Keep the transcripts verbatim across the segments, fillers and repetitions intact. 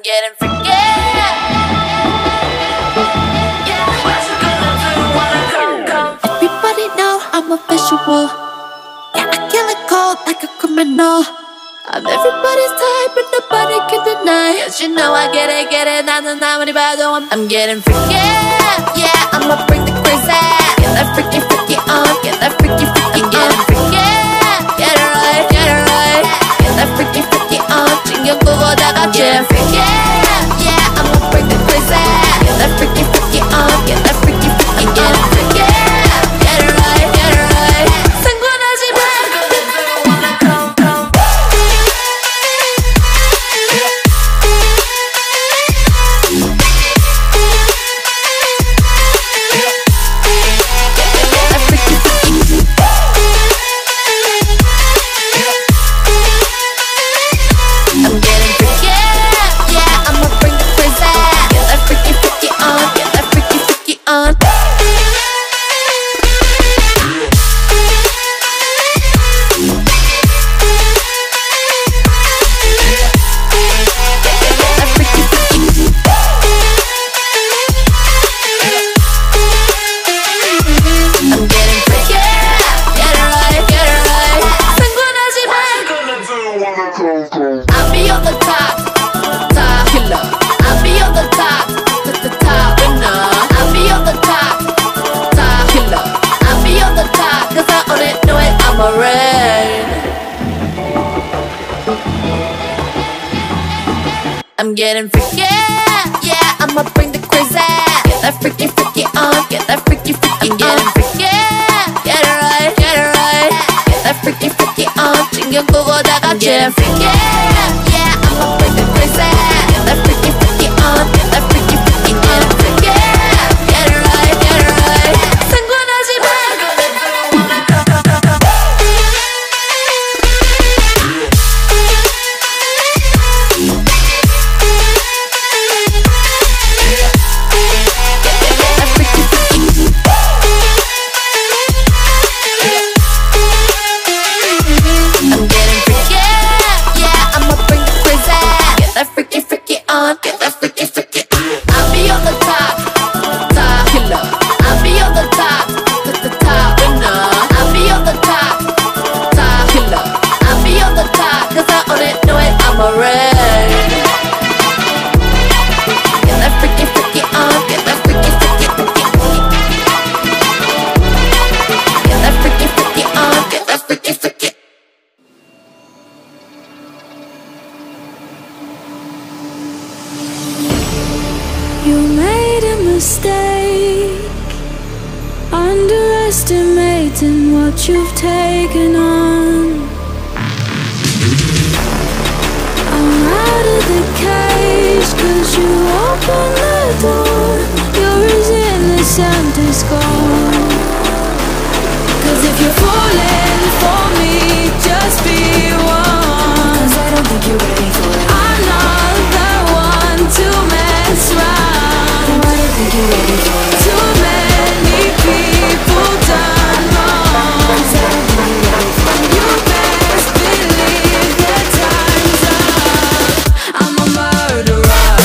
getting freaky. Yeah, what you gonna do when I come, come? Everybody know I'm a visual. Yeah, I kill it cold like a criminal. I'm everybody's type, but nobody can deny. Cause you know I get it, get it, nah, nah, nah, when I'm, I'm getting freaky. Yeah, I'ma bring the crazy. Get that freaky, freaky on. Get that freaky, freaky on. Getting freaky. Get it right, get it right. Get that freaky, freaky on. 챙겨 보고다가 getting freaky. Yeah, I'ma bring the crazy. Get that freaky, freaky on. Get that freaky, freaky on. Getting freaky. Get it right, get it right. 상관하지 마. I'll be on the top, top killer. I'll be on the top, the top winner. I'll be on the top, top killer. I'll be on the top, cause I own it, know it, I'm a red. I'm getting freaky, yeah, I'ma bring the crazy. Get that freaky, freaky on, get that freaky, freaky on. Getting freaky, get it right, get it right. Get that freaky, freaky on. 챙겨 보고다가 getting freaky. Yeah, I'ma bring the crazy. Get that freaky, freaky on. Get that freaky, freaky on. Getting freaky. Get it right, get it right. 상관하지 마. Get that freaky, freaky. I'll be on the top, top killer. I'll be on the top, the, the top winner. I'll be on the top, top killer. I'll be on the top, cause I own it, know it, I'm a red. Get that freaky, freaky on. Get that freaky, freaky, freaky. Get that freaky, freaky on. Get that freaky, freaky. You made a mistake, underestimating what you've taken on. I'm out of the cage, cause you opened the door. You're as innocent as gone. Cause if you're falling for me, just be one. Cause I don't think you're ready for it. I'm not the one to mess around. Too many people done wrong. You best believe that time's up. I'm a murderer.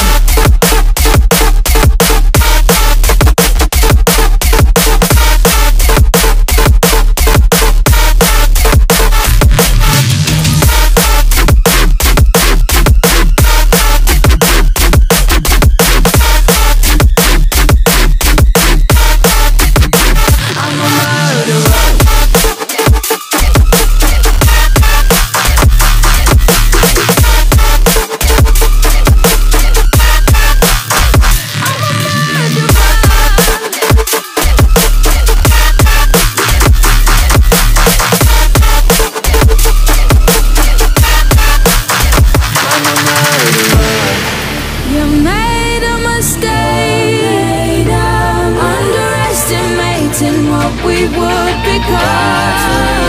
What we would become.